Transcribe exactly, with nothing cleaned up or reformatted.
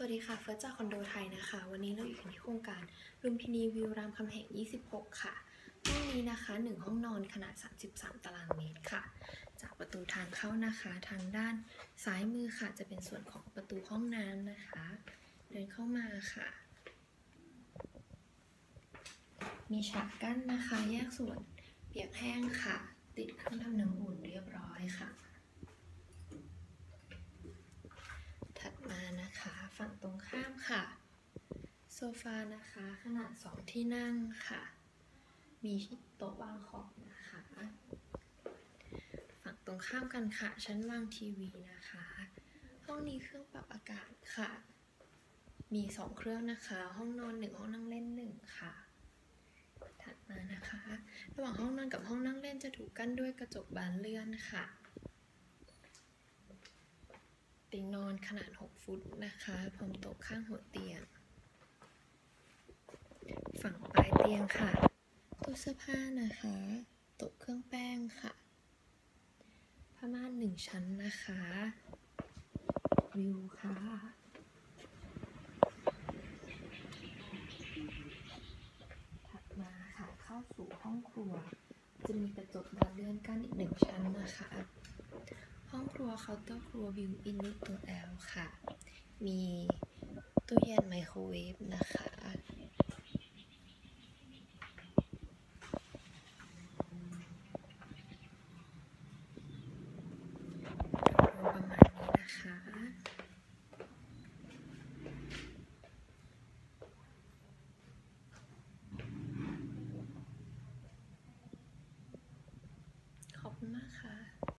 วัสดีค่ะเฟิร์สจากคอนโดไทยนะคะวันนี้เราอยู่ที่โครงการลุมพินีวิวรามคำแหงยี่สิบหกค่ะห้องนี้นะคะหนึ่งห้องนอนขนาดสามสิบสามตารางเมตรค่ะจากประตูทางเข้านะคะทางด้านซ้ายมือค่ะจะเป็นส่วนของประตูห้องน้ำนะคะเดินเข้ามาค่ะมีฉากกั้นนะคะแยกส่วนเปียกแห้งค่ะติดเครื่องทำน้ำอุ่นเรียบร้อยค่ะถัดมานะคะฝั่งตรงข้ามค่ะโซฟานะคะขนาดสองที่นั่งค่ะมีโต๊ะวางของนะคะฝั่งตรงข้ามกันค่ะชั้นวางทีวีนะคะห้องนี้เครื่องปรับอากาศค่ะมีสองเครื่องนะคะห้องนอนหนึ่งห้องนั่งเล่นหนึ่งค่ะถัดมานะคะระหว่างห้องนอนกับห้องนั่งเล่นจะถูกกั้นด้วยกระจกบานเลื่อนค่ะเตียงนอนขนาดหกฟุตนะคะพร้อมโต๊ะข้างหัวเตียงฝั่งปลายเตียงค่ะตู้เสื้อผ้านะคะโต๊ะเครื่องแป้งค่ะผ้าม่านหนึ่งชั้นนะคะวิวค่ะถัดมาค่ะเข้าสู่ห้องครัวจะมีกระจกบานเลื่อนกั้นอีกหนึ่งชั้นนะคะห้องครัวเคาน์เตอร์ครัววิวอินรูปตัว แอล ค่ะมีตู้เย็นไมโครเวฟนะคะ